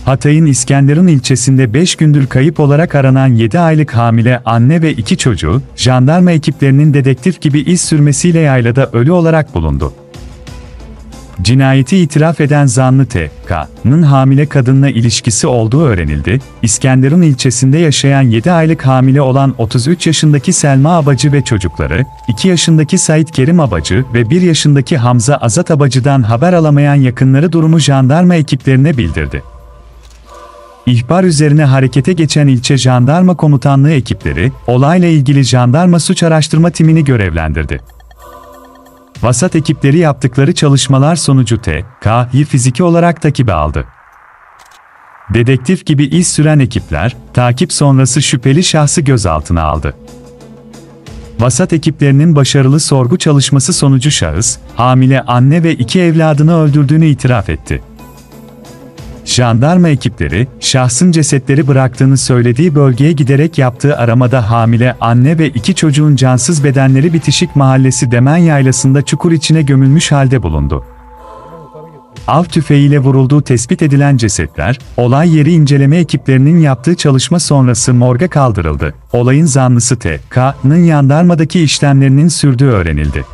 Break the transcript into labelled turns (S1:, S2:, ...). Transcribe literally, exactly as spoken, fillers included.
S1: Hatay'ın İskenderun ilçesinde beş gündür kayıp olarak aranan yedi aylık hamile anne ve iki çocuğu, jandarma ekiplerinin dedektif gibi iz sürmesiyle yaylada ölü olarak bulundu. Cinayeti itiraf eden zanlı T K'nın hamile kadınla ilişkisi olduğu öğrenildi. İskenderun ilçesinde yaşayan yedi aylık hamile olan otuz üç yaşındaki Selma Abacı ve çocukları, iki yaşındaki Sait Kerim Abacı ve bir yaşındaki Hamza Azat Abacı'dan haber alamayan yakınları durumu jandarma ekiplerine bildirdi. İhbar üzerine harekete geçen ilçe jandarma komutanlığı ekipleri, olayla ilgili jandarma suç araştırma timini görevlendirdi. Vasat ekipleri yaptıkları çalışmalar sonucu T K'yı fiziki olarak takibe aldı. Dedektif gibi iz süren ekipler, takip sonrası şüpheli şahsı gözaltına aldı. Vasat ekiplerinin başarılı sorgu çalışması sonucu şahıs, hamile anne ve iki evladını öldürdüğünü itiraf etti. Jandarma ekipleri, şahsın cesetleri bıraktığını söylediği bölgeye giderek yaptığı aramada hamile anne ve iki çocuğun cansız bedenleri Bitişik Mahallesi Demen Yaylası'nda çukur içine gömülmüş halde bulundu. Av tüfeğiyle vurulduğu tespit edilen cesetler, olay yeri inceleme ekiplerinin yaptığı çalışma sonrası morga kaldırıldı. Olayın zanlısı T K'nın jandarmadaki işlemlerinin sürdüğü öğrenildi.